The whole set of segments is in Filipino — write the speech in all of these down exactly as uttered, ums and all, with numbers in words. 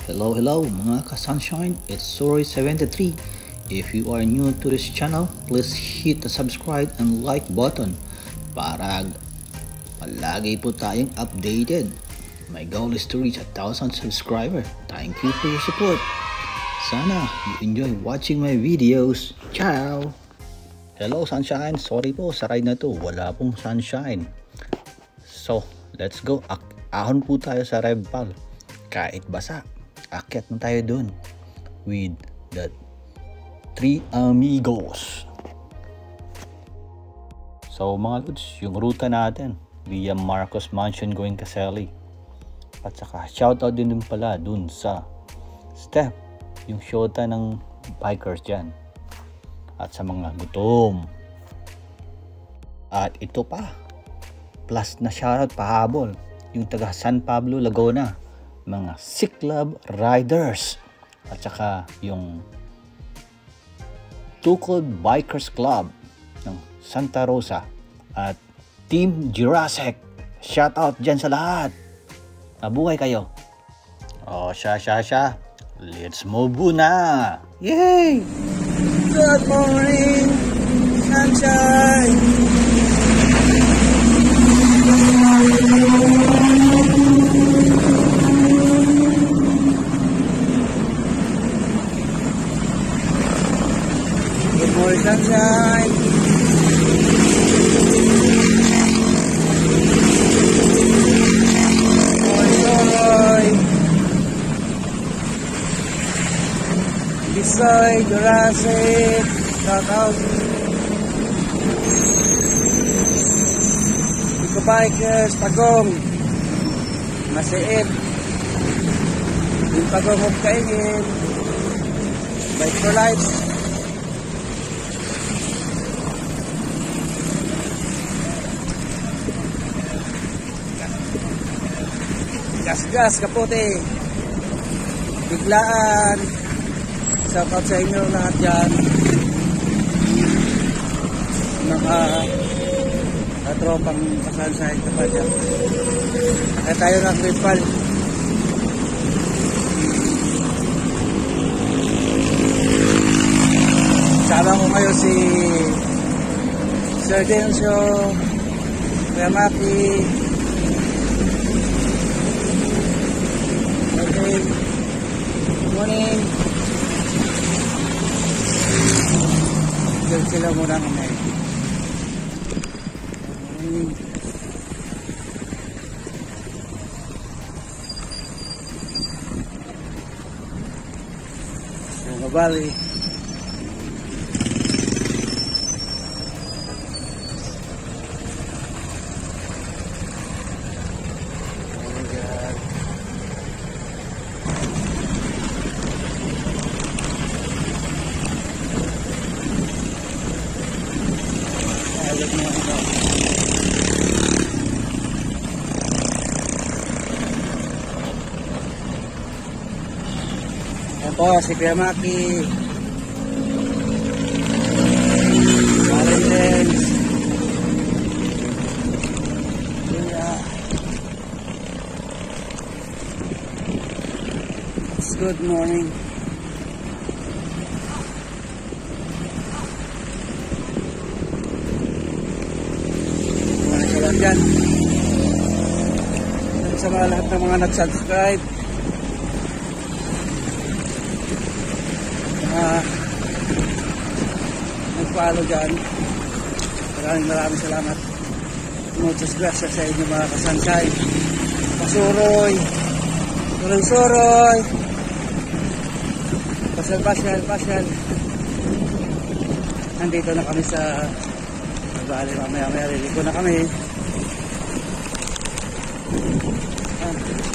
Hello, hello mga ka-sunshine, it's Suri seventy-three. If you are new to this channel, please hit the subscribe and like button para palagi po tayong updated. My goal is to reach a thousand subscribers. Thank you for your support. Sana you enjoy watching my videos. Ciao! Hello sunshine, sorry po sa ride na to, wala pong sunshine. So, let's go. Ahon po tayo sa Revpal. Kahit basa, akyat na tayo dun with the three amigos. So mga lods, yung ruta natin via Marcos Mansion going Casali. At saka shoutout din din pala dun sa Steph, yung shota ng bikers dyan. At sa mga gutom. At ito pa, plus na shoutout pahabol, yung taga San Pablo, Laguna, mga Cyclab Riders, at saka yung Tukod Bikers Club ng Santa Rosa at Team Jurassic. Shout out dyan sa lahat. Mabuhay kayo. Oh, sya sya sya. Let's move na. Yay! Good morning, sunshine. Good morning, sunshine. Bisoy, Jurassic, shout out. Iko Bikers, Pagong, Masiit, yung Pagong of Kaingin, Bike for Life. Gas-gas, kapote, biglaan. Shout out sa inyo lahat dyan. Mga katropang kasansahin ka pa dyan. Kaya tayo ng Revpal. Sama ko ngayon si Sir Dencio, Kuya Maki, okay. Good morning. Diyan sila muna kami. So, mabali. Po, si Kuya Maki, Valentine's, yeah. It's good morning. Mga kalang dyan. Sa mga lahat ng mga nag-subscribe. Uh, nag-follow dyan. Maraming maraming salamat. Muchas gracias sa inyo mga kasansay. Pasuroy, suroy-suroy, pasyal-pasyal, pasyal. Nandito na kami sa Bali, mamaya-maya liliko na kami. uh,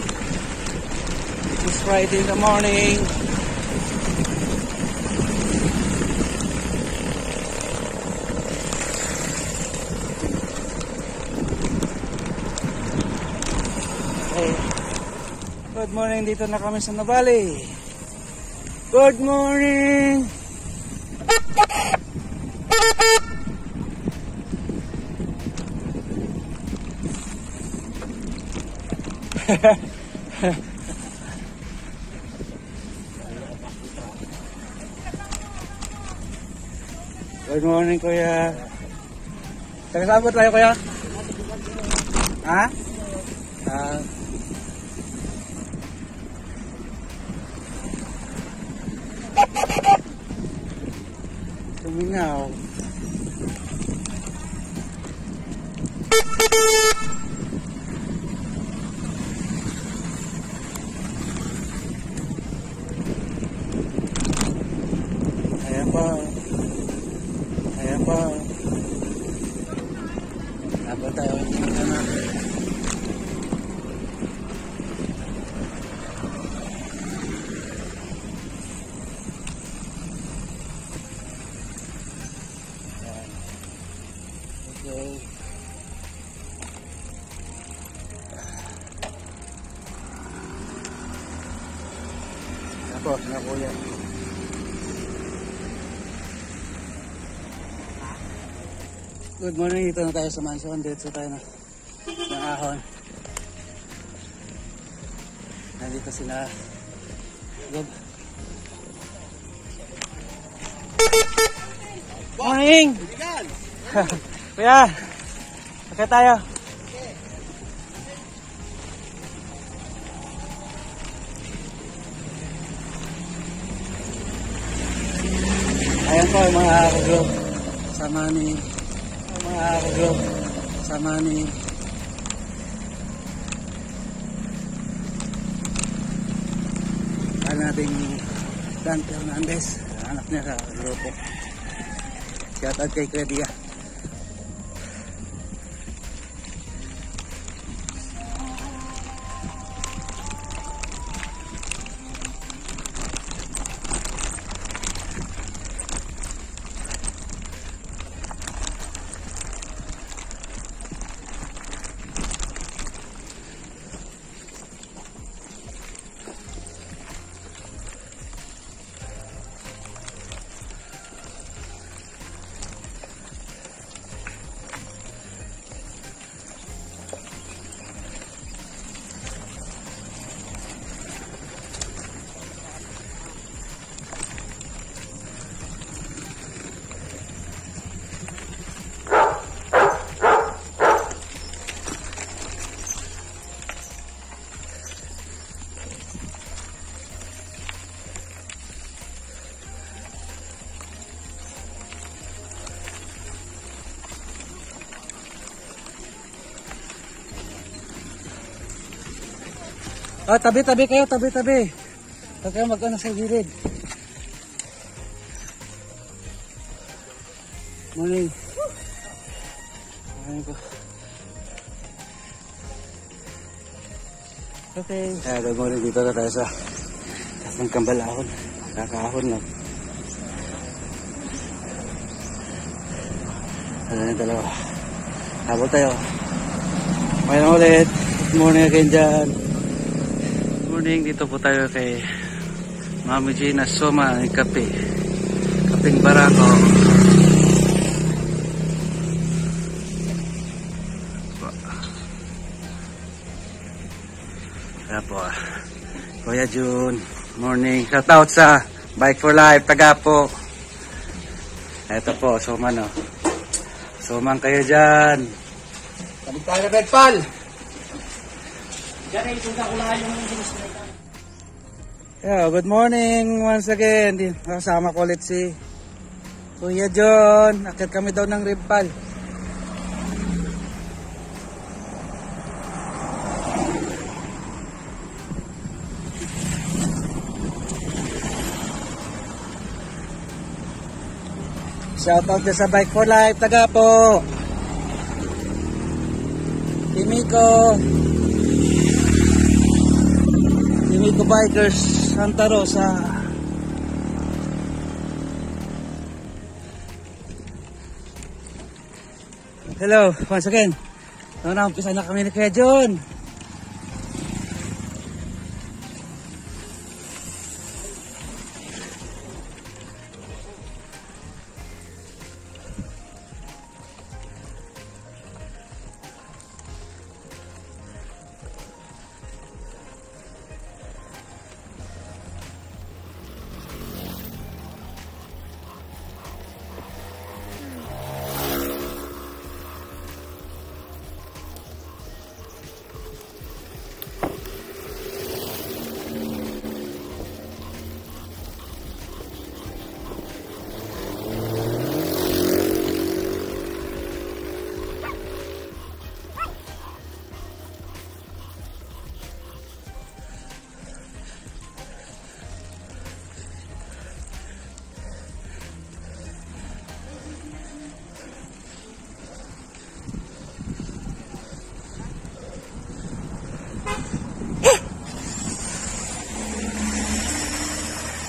It's Friday in the morning. Good morning, dito na kami sa Navali. Good morning. Good morning, kuya. Taga saan po tayo, kuya? Ha? Ah. Tumingaw. Ayan pa. Ayan pa. Dapat tayo. Okay. Tapos na kuya. Good morning, dito na tayo sa mansion. Dito tayo na ng ahon. Nandito sila. Good morning! Kuya, sakay tayo. Ayan po yung mga group. Sama ni mga group. Sama ni ano natin Dan Fernandez. Anak niya sa grupo. Shout out kay Credia. Oh, tabi-tabi kayo, tabi-tabi. Huwag kayo mag-ano sa gilid. Morning. Morning po. Okay. Kaya good morning, dito na tayo sa ng Kambalahon. Kakahon lang. Ano yung dalawa. Habol tayo. Mayroon ulit. Good morning again dyan. Morning, dito po tayo kay Mami Gina Soma ng kape. Kapeng Barako. Kaya po, Kuya June, morning. Shout out sa Bike for Life, Tagapo. Ito po, Soma no. Somang kayo dyan. Sabit tayo Red Pal. Yeah, good morning once again. Kasama ko ulit si Kuya John. Akit kami daw ng Rimpal. Shout out sa Bike for Life, Tagapo. Timiko. Timiko Bikers, Santa Rosa. Hello, once again. Noon na, umpisa na kami ni Kuya John.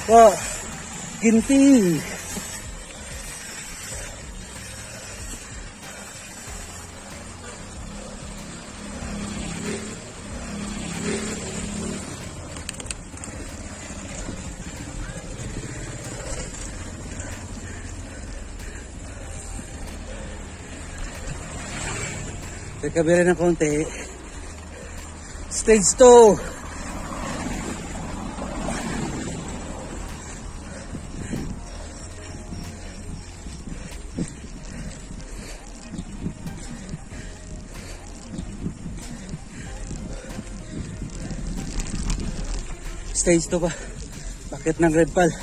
Wow, ginting. Kabila ng konti. Stage two. Stage two pa. Bakit ng Red Pal?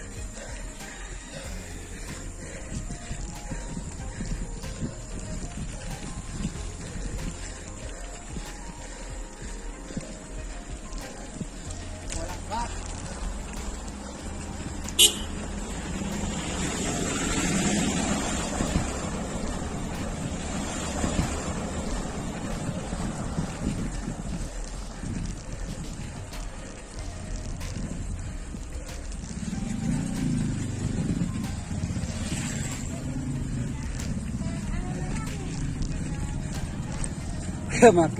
Maki.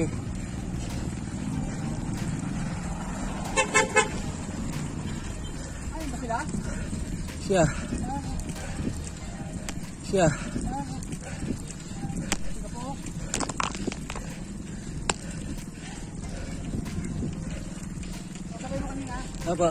Ayun ba sila? Siya. Siya. Kasabay mo kanina. Apa?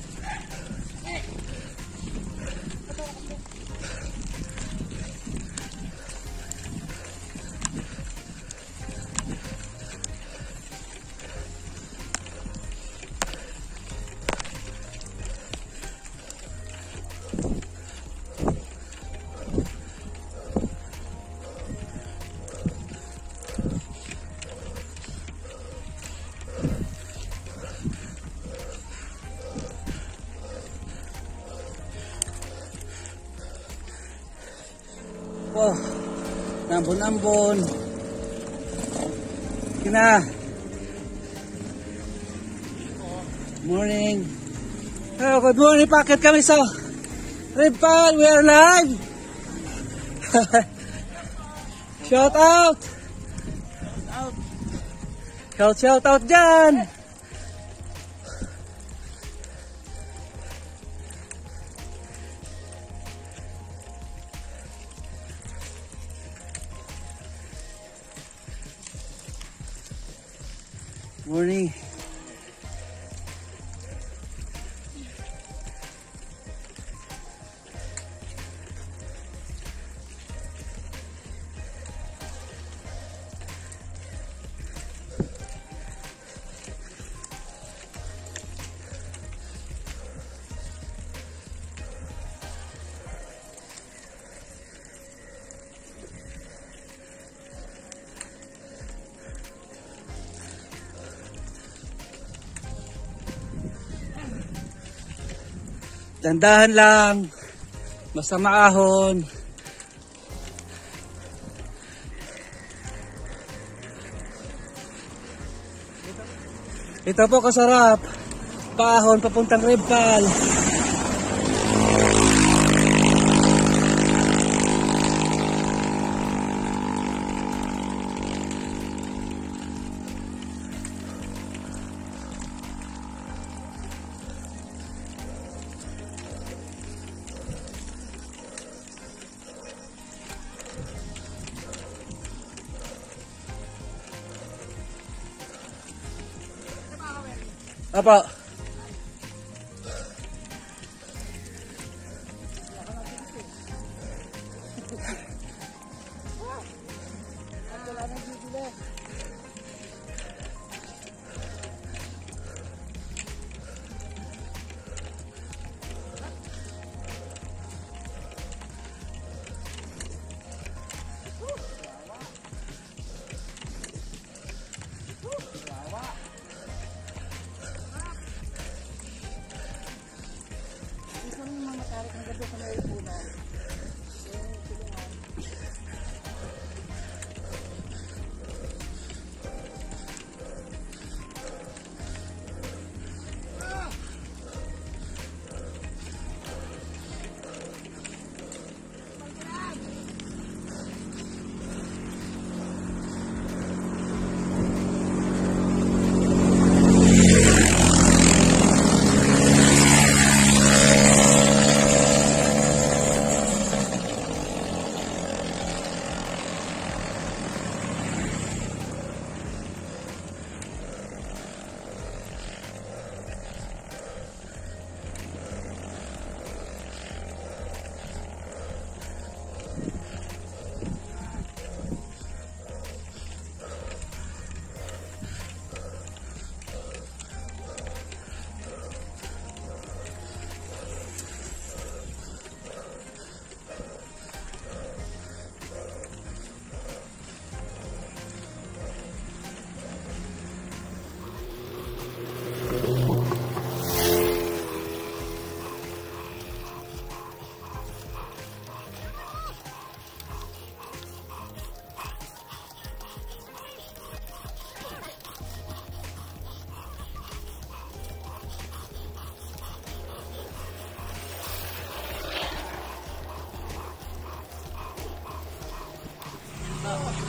Wow, nambon-nambon. Kina. Morning. Oh, good morning. Packet kami sa Red Pal. We are live. Shout out. Shout shout out dyan. Morning. Dandahan lang, basta maahon. Ito po kasarap, paahon papuntang Red Pal. Apa?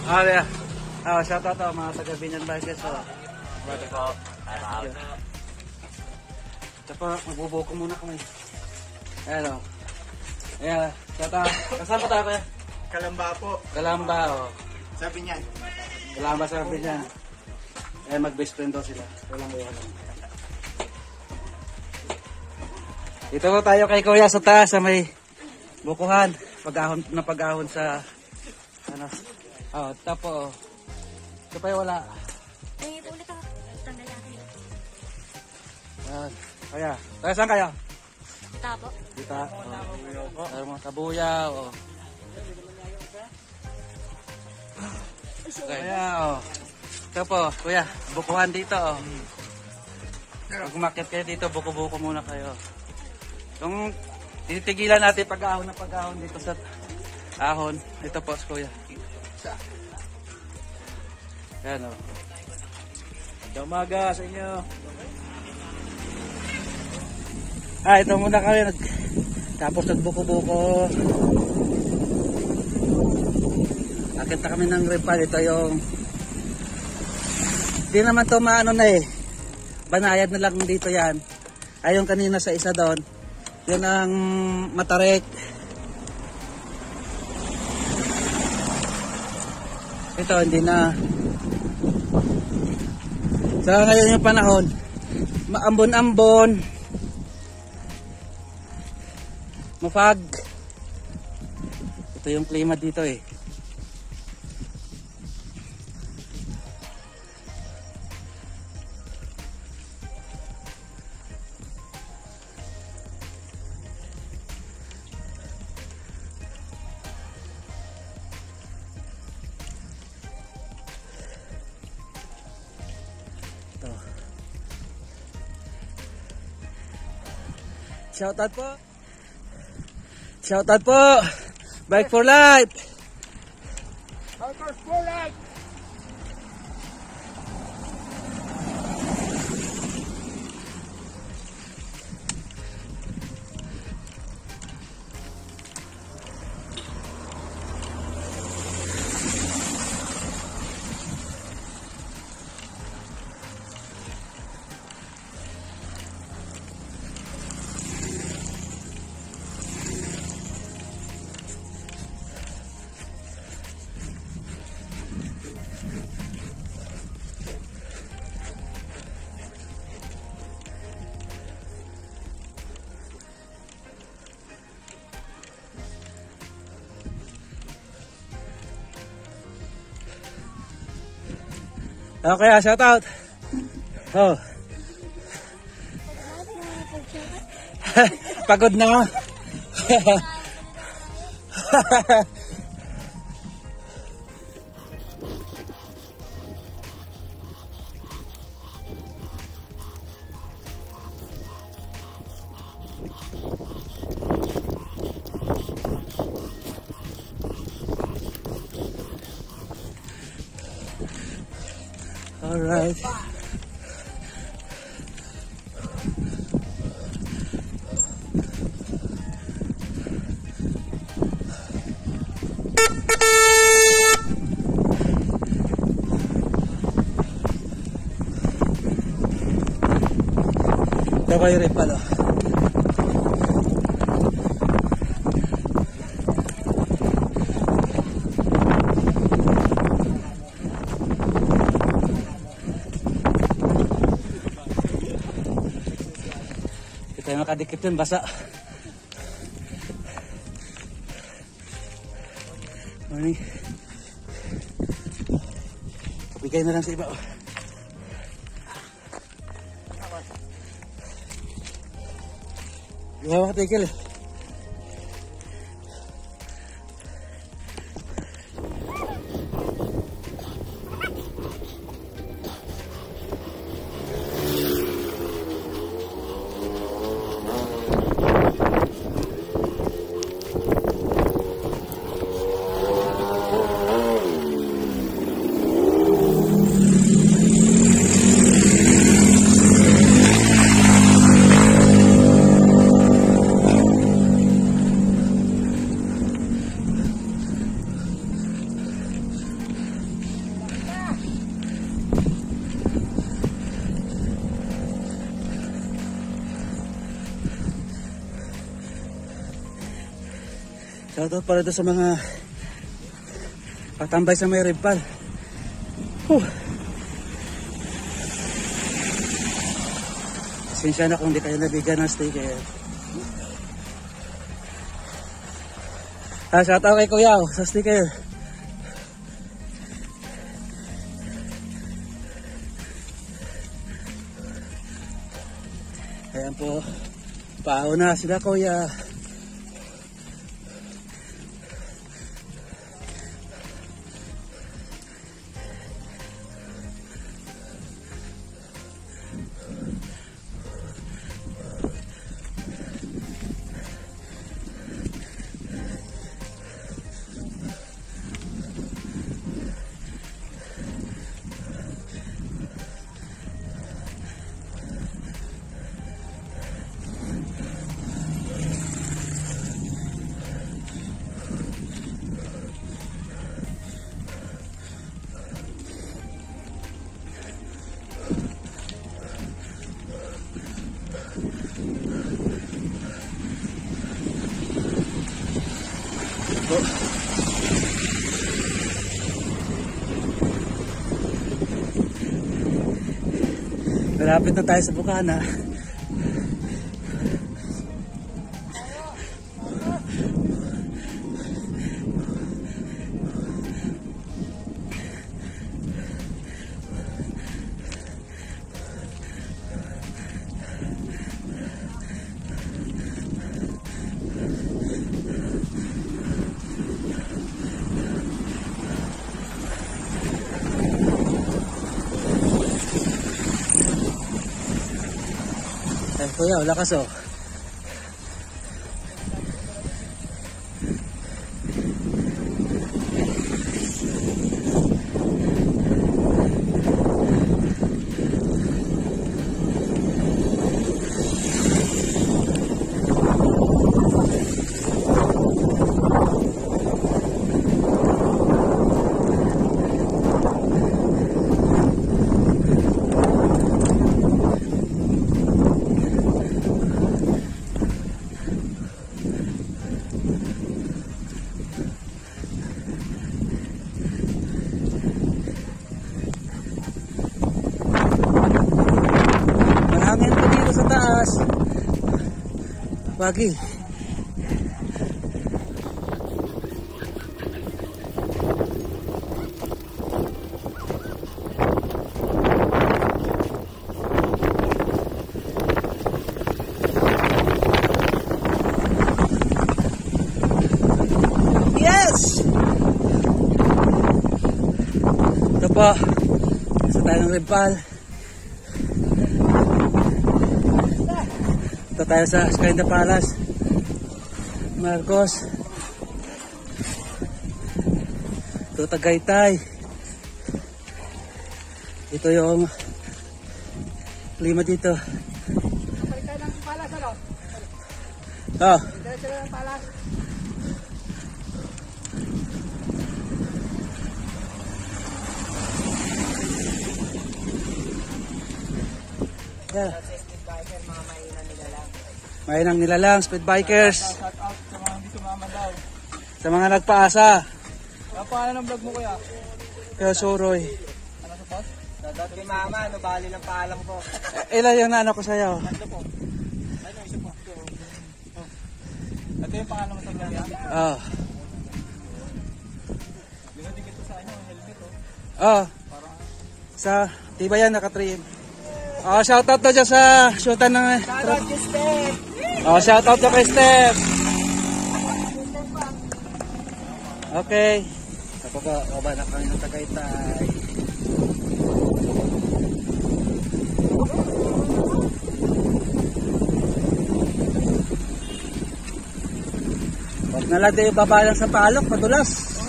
Ah, yeah. Ah, shout out to mga taga Binyan Bikers. So. Ito pa, magbubuko muna kami. Ayan o. Ayan, shout out. Kasama tayo kaya? Kalamba po. Kalamba o. Sabi niyan. Kalamba sabi niya. Ayan, mag-best friend daw sila. Walang walang. Dito po tayo kay Kuya sa taas sa may bukuhan. Pag-ahon na pag-ahon sa ano. Oh, tapo. Ito pa yung wala. Ay, ulit ako. Tanggal natin. Ayan. Kaya, tayo saan kayo? Tapo. Dito. Oh. Ayan mga kabuya. Oh. Kaya, oh. Ito po, kuya, bukuhan dito. Oh. Pag umakit kayo dito, buko-buko muna kayo. Kung titigilan natin pag-ahon na pag-ahon dito sa ahon, ito po, kuya. Yan o. Oh. Umaga sa inyo. Ah, ito muna kami. Nag tapos nagbuko-buko. Akit na kami ng repal. Ito yung di naman to maano na eh. Banayad na lang dito yan. Ayun kanina sa isa doon. Yan ang matarik. Ito hindi na. Sa ngayon yung panahon, maambon-ambon, mafag. Ito yung klima dito eh. Shoutout po. Shoutout po. Bike for life. Bikers for life. Okay, shout out. Oh. Pagod na. All right. Ito kayo rin pala. Tayo makadikit yun, basa. Morning. Bigay na lang sa iba. Gawa ka tigil eh. Shoutout para doon sa mga patambay sa may ribbal. Huh. Pasensya na kung di kayo nabigyan ng sticker. Ah, shoutout kay Kuya sa sticker. Ayan po, pauna sila Kuya. Malapit na tayo sa Bukana. Ay, Kuya, lakas oh. Pagi. Yes! Ito po. Isa tayo ng ribbal. Ito tayo sa Escalenda Palace, Marcos. Ito Tagaytay. Ito yung klima dito. Balik tayo ng palas, ano? Oh. Diretso lang ng palas. Yeah. Speed biker, mga mainan nila lang. Mainang nilalang, speed bikers. Shout out sa mga hindi sumama daw. Sa mga nagpaasa. Paano ng vlog mo kuya? Kaya Soroy. Ano sa post? Shout kay mama, ano bali ng paalam ko. Eh, ilan yung naano ko sa'yo? Tatlo po. Ano, isa po. Oh. Ito yung pangalan mo sa vlog yan? Oh. Binadikit ko sa inyo, helmet oh. Oh. Sa, diba yan, naka-trim. Oh, shoutout na dyan sa shootan ng... Shout out kay Steph! Oh, shoutout na kay Steph. Okay. Tapos ko, baba na kami ng Tagaytay. Huwag na lang din baba lang sa palok, madulas.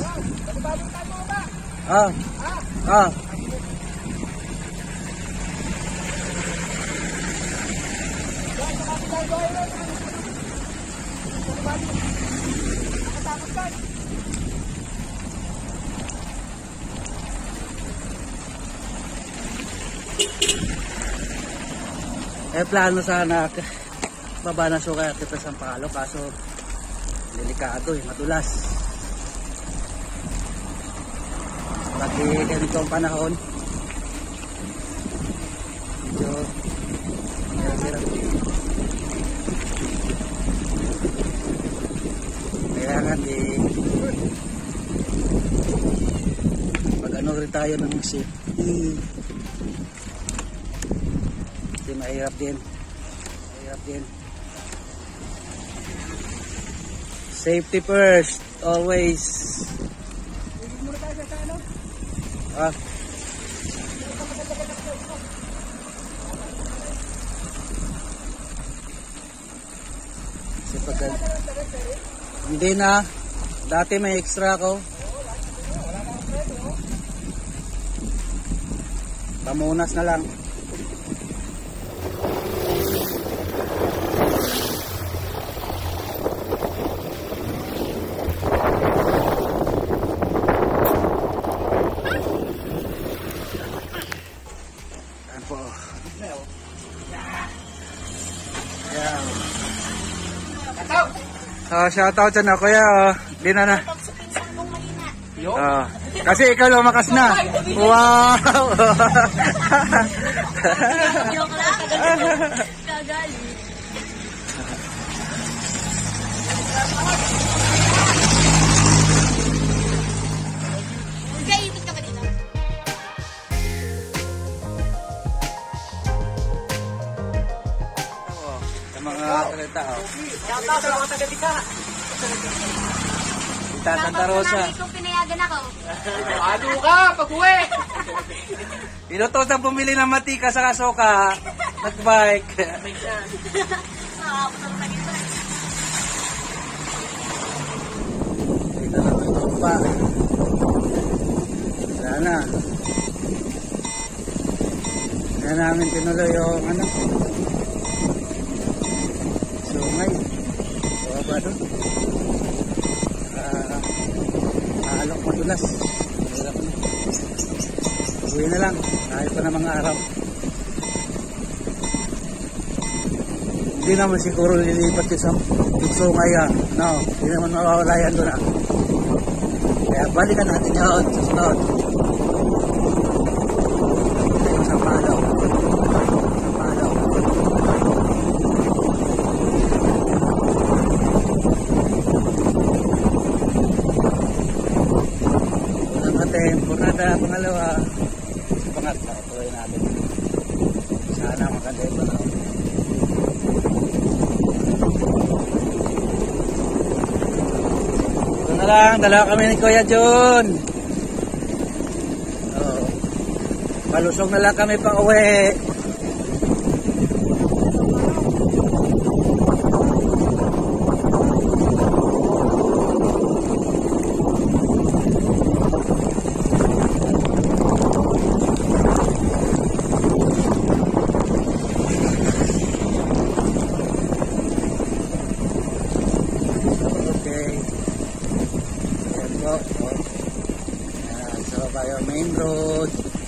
Ah. Ah. Eh plano sana baba na suka kita sa Palo kaso Delikado eh, madulas. Pati ganitong panahon, medyo hirap-hirap. Kaya nga di pag ano rin tayo ng safety, di mahirap din. Mahirap din. Safety first, always. Ah. Sipagan. Hindi na. Dati may extra ako. Pamunas na lang. Ah, shout out dyan ako ya. Oh. Di na na. Oh. Kasi ikaw lumakas na. Wow. Joke lang. Kagali. Kaipit ka ba dito? Sa mga kalita. Shout out sa mga taga-tika. Kita Santa Rosa. Kung pinayagan ako. Ano ka, pag-uwi! Inutos na bumili ng matika sa kasoka. Nagbike. Ito na may tumpa. Wala na. Kaya namin tinuloy yung ano. Sungay. Bawa ba doon? Ah, alok madulas. Hirap na. Uwi na lang. Kahit pa na mga araw. Hindi naman siguro lilipat yung sa sungay ah. No, hindi naman mawawala yan doon ah. Kaya balikan natin yun sa sunod. Ito sa palaw. Sa palaw. Unang atin, Pornada, pangalawa. Sa pangatla, tuloy natin. Sana maganda yung panahon. Ito na lang, dalawa kami ni Kuya John. Oo. Palusog na lang kami pa uwi. So, tayo main road.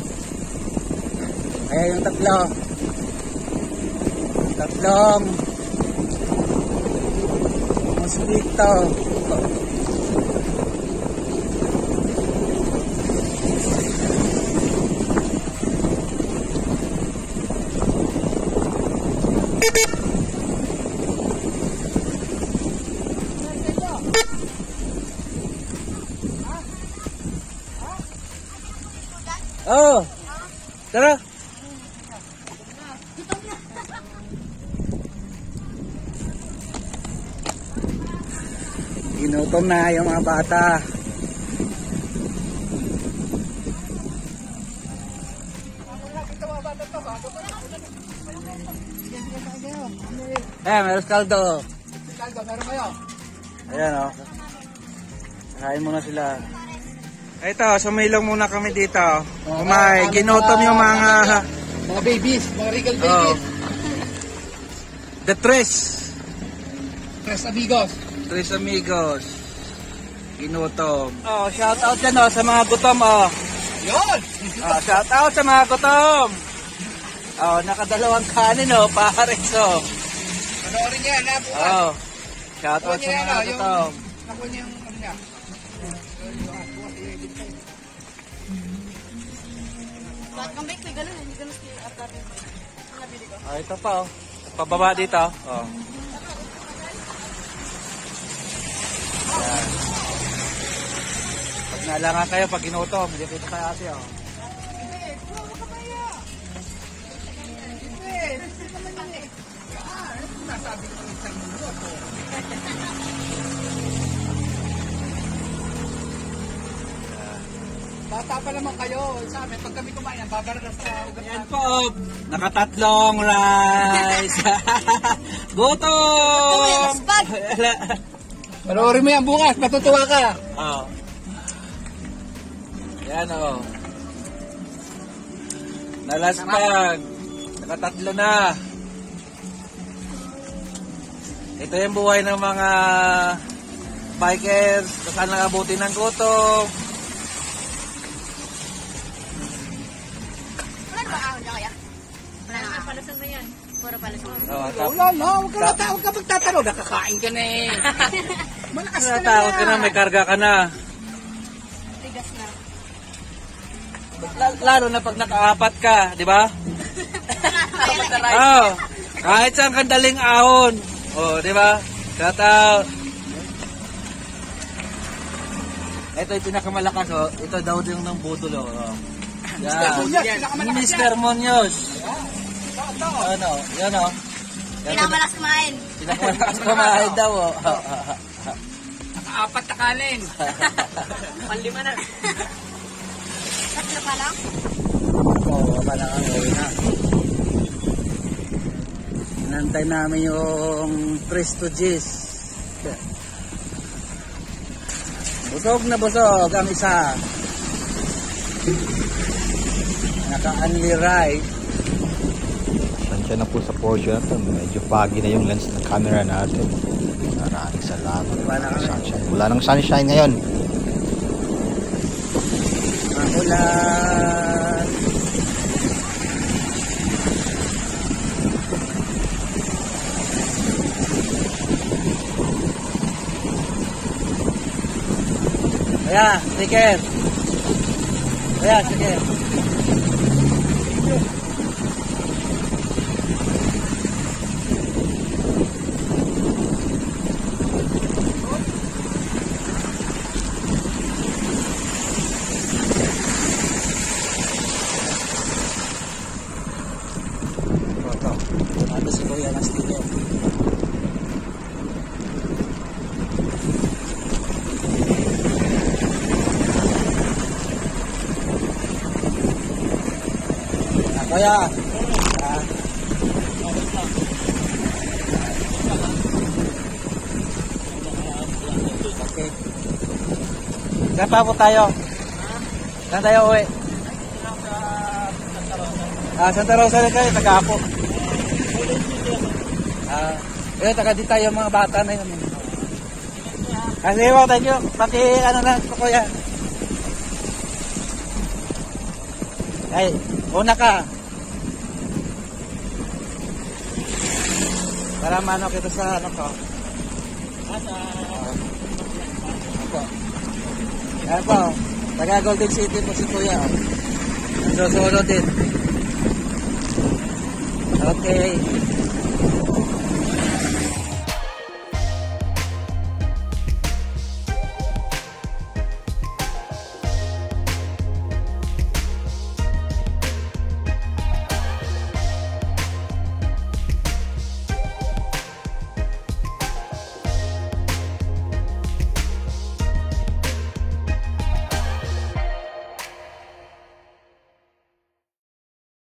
Kaya yung tatlo. Tatlong mosquito. Oh, tara. Ginutom na yung mga bata. Eh, meron kaldo. Kaldo, meron kayo? Ayan o. Oh. Kain muna sila. Ito, sumilong muna kami dito. Kumay, ginutom yung mga... Mga babies, mga regal Oh. babies. The Tres. Tres amigos. Tres amigos. Ginutom. Oh, shout out dyan oh, sa mga gutom oh. Yun! Oh, shout out sa mga gutom. Oh, nakadalawang kanin oh, pares oh. Panoorin niya, na bukas. Oh. Shout out sa mga gutom. Nakuha niya yung ano niya. Bakit kang bake, may ganun, hindi ganun siya at dati. Ang nabili ko. Ah, ito pa oh. Pababa dito. Oh. Ayan. Pag nalangan kayo, pag ginutom, hindi dito kaya ate oh. Bata pa naman kayo. Sa amin, pag kami kumain, babaragas sa ugat. Yan po, nakatatlong rice. Gutom! Spag! Panoorin mo yan bukas, matutuwa ka. Oh. Yan oh. Nalaspag. Nakatatlo na. Ito yung buhay ng mga bikers. Kung saan nakabuti ng gutom. Wala na ba ahon niya kaya? Wala na. Palasan mo yan. Puro palasan. Oh, tap- Wala na, huwag ka na, huwag ka magtatanong. Nakakain ka na eh. Malakas ka na. Natakot ka na, may karga ka na. Tigas na. L- lalo na pag nakaapat ka, di ba? Oh, kahit saan kandaling ahon. Oh, di ba? Shout out. Ito yung pinakamalakas oh. Ito daw din ng budol oh. Yan. Mister Munoz. Ano? Yan oh. Pinamalas kumain. Pinakamalakas kumain daw oh. Nakaapat na kanin. Panlima na. Tatlo pa lang? Oo, wala na ang gawin na. Nantay namin yung Presto G's. Busog na busog ang isa. Naka-only ride. Tansya na po sa Porsche natin. Medyo foggy na yung lens ng camera natin. Maraming salamat. Wala na Sunshine. Wala nang sunshine ngayon. Makulan. Kaya, sige. Kaya, sige. Ano si Kuya ng studio? Ah, Kuya. Ah. Okay. Saan pa po tayo? Saan tayo uwi? Ah, Santa Rosa rin kayo, taga-apo. Ah, eh, taga di tayo mga bata na yun. Kasi mo, thank you. Pati ano na, kuya. Ay, una ka. Para mano kita sa ano ko. Asa. Ako. Yan po. Taga Golden City po si kuya. So, solo din. Okay.